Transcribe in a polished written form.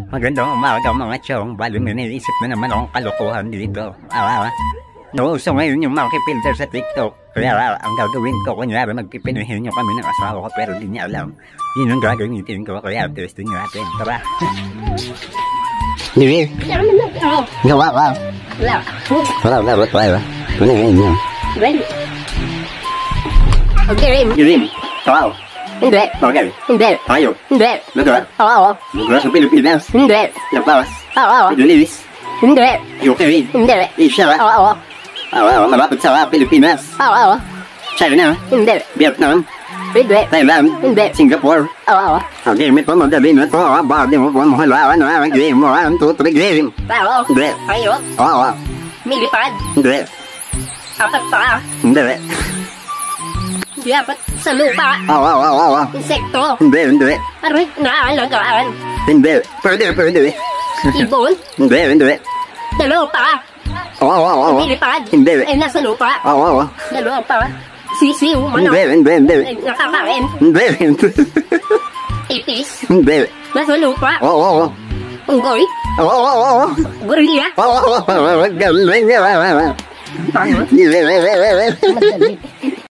Magandang umaga mga chong, bali may naisip na naman akong kalokohan dito. Nauso ngayon yung makipilter sa TikTok. Kaya ang gagawin ko, kunyari magpipinoy henyo kami ng asawa ko pero di niya alam. Yun ang gagamitin ko, kaya testing natin. Tara! Hindi, gawa ka. Wala, ba't tayo? Ano ngayon yun? Rim. Wow. Hindi. Okay. Hindi. Tayo. Hindi. Lugar. Oo. Lugar sa Pilipinas. Hindi. Lapas. Oo. Lilis. Hindi. Ukraine. Hindi. Asia. Oo. Malapit sa Pilipinas. Oo. China. Hindi. Vietnam. Hindi. Thailand. Hindi. Singapore. Oo. Okay, may pamadali na ito. Badi mo po mahalawan. Game mo. 1, 2, 3, game. Oo. Hindi. Tayo. Oo. Milipad. Hindi. Apat pa. Hindi. Dapat sa lupa. Oo. Insekto. Hindi. Aray, naalagaan. Hindi. Pwede. Ibon. Hindi. Dalawa pa. Oo. Milipad. Hindi. Ay, nasa lupa. Oo. Dalawa pa. Sisiw. Manok. Hindi. Ay, nakakain. Hindi. Itis. Hindi. Nasa lupa. Oo. Unggoy. Oo. Gorilla. Oo. Tayo. Madali.